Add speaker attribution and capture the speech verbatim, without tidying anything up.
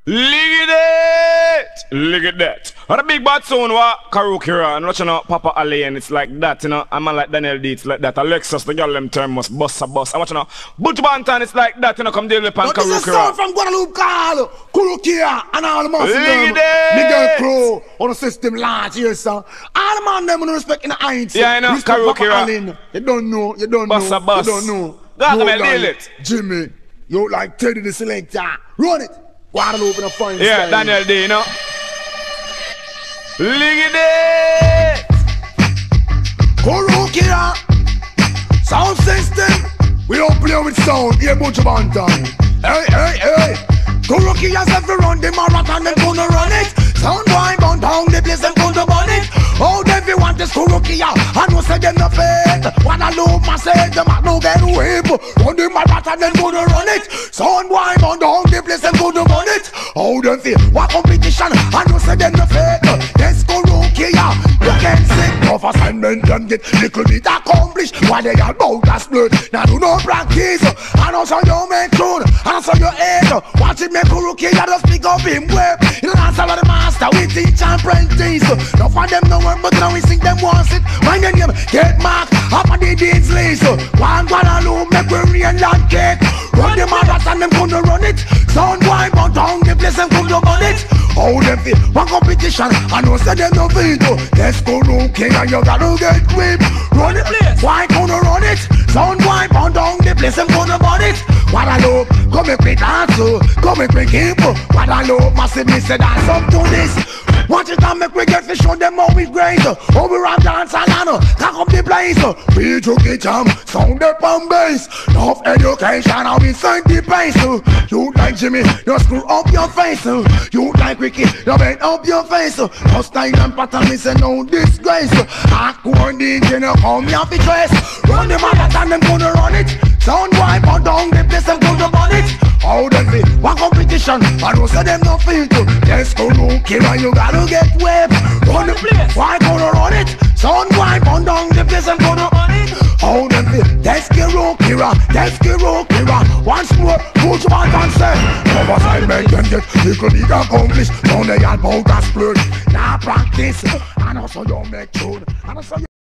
Speaker 1: Look at that! Look at that. And a big bad sound what Karukira and watching out Papa Ali and it's like that, you know. A man like Daniel D, it's like that. Alexis, the girl them term must bust a bus. I'm watching out Butch Bantan, it's like that, you know, come deal with Pan Karukira.
Speaker 2: This is a sound from Guadalupe Carl, Kurukira and all the massive
Speaker 1: Look
Speaker 2: them.
Speaker 1: at that!
Speaker 2: Miguel Crow on the system large here, sir. All the man them no respect in the heights.
Speaker 1: Yeah, I know,
Speaker 2: respect Papa
Speaker 1: Karukira.
Speaker 2: Allen. You don't know, you don't
Speaker 1: Bust
Speaker 2: know,
Speaker 1: a bus.
Speaker 2: you don't know.
Speaker 1: God,
Speaker 2: You
Speaker 1: man,
Speaker 2: like
Speaker 1: deal it.
Speaker 2: Jimmy, you like Teddy the Selector. Run it. Guadalupe in a fine
Speaker 1: Yeah,
Speaker 2: style.
Speaker 1: Daniel D, you know. Look at that!
Speaker 2: Kurukira sound system. We don't play with sound. Here, Butch Bantan. Hey, hey, hey. Kurukira said we run the marathon, them gonna run it. Sound boy bound down the place, them gonna burn it. All them we want is Kurukira. I know say them no fake. When I look my say them I no get whip. Run the marathon, them gonna run it. Sound boy bound down the place, them gonna burn it. All them feel what competition. I know say them no fake. Yes, Kurukira. You can sing tough assignment and get little bit accomplished. While they are bout a split. Now do no practice. I know so you make tune. I know so you hate. Watch it make Kurukira just pick up him whip. You know answer the master. We teach and apprentice. Now for them no work but now we sing them once it. Mind your name get marked up on the deeds list. One Guadalupe make we rain like cake. Run the marathon them gonna run it. Sound boy but down the place them gonna run it. How them feel one competition. I know say them no veto. Let's go Kurukira you gotta get whipped. Run the place. Why gonna run it? Sound boy but down the place them gonna run it. Guadalupe come make me dance. Come make me keep. Guadalupe massive me say dance up to this. Watch it and make we get to show them how we great. How we rap dance and I cock up the place. We took it jam, sound up on bass. Enough education how we sing the pace. You like Jimmy, you screw up your face. You like Ricky, you bend up your face. Just time and pattern me say no disgrace. Hardcore D J no come here fi dress. Run the marathon them gonna run it. Sound boy but down the place them gonna run it. How them feel? One competition, I know say them no feel to. Yes, Kurukira you gotta get whipped. Run the place. Why gonna run it? Sound boy burn down the place and gonna run it. How them feel? That's Kurukira, that's Kurukira. Once more, Butch Bantan say. Come assignment them get little bit accomplished. Now they all bout a split. Now practice, and also you make tune, and also you